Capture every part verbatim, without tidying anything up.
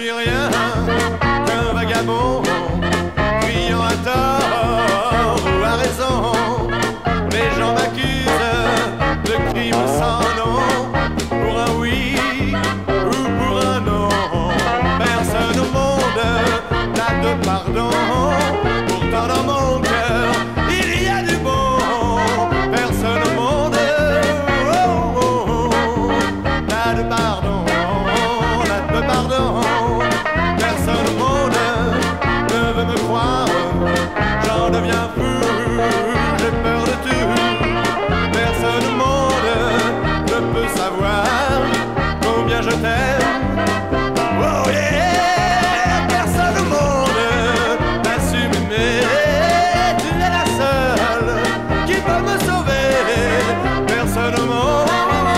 suis rien qu'un vagabond, criant à tort ou à raison. Les gens m'accusent de crimes sans nom, pour un oui ou pour un non. Personne au monde n'a de pardon. Pourtant dans mon cœur il y a du bon. Personne au monde oh, oh, oh, n'a de pardon, n'a de pardon. Personne au monde ne veut me croire. J'en deviens fou, j'ai peur de tout. Personne au monde ne peut savoir combien je t'aime. Oh yeah! Personne au monde n'a su m'aimer. Tu es la seule qui peut me sauver. Personne au monde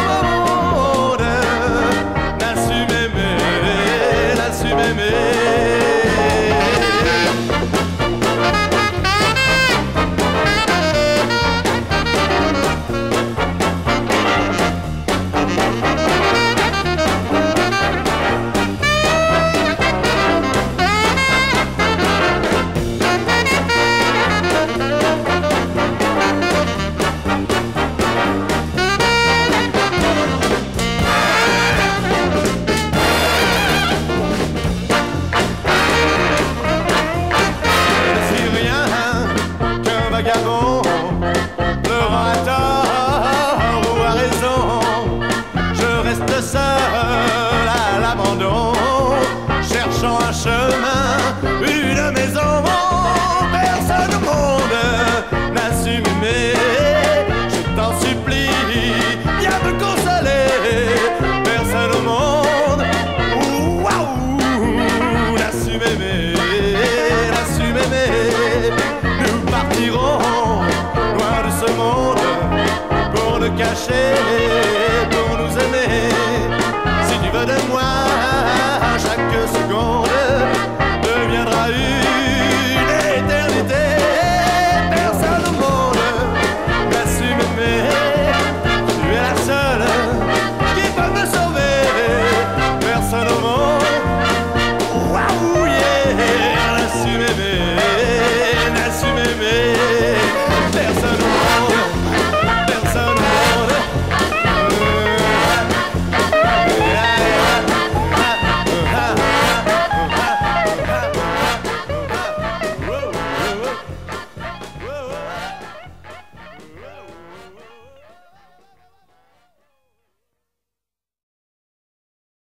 n'a su m'aimer, n'a su m'aimer. Vagabond, pleurant à tort ou à raison, je reste seul à l'abandon, cherchant un chemin, une maison. Personne au monde n'a su m'aimer. Je t'en supplie, viens me consoler. Personne au monde waouh, n'a su m'aimer, n'a su m'aimer. Nous partirons loin de ce monde pour le cacher.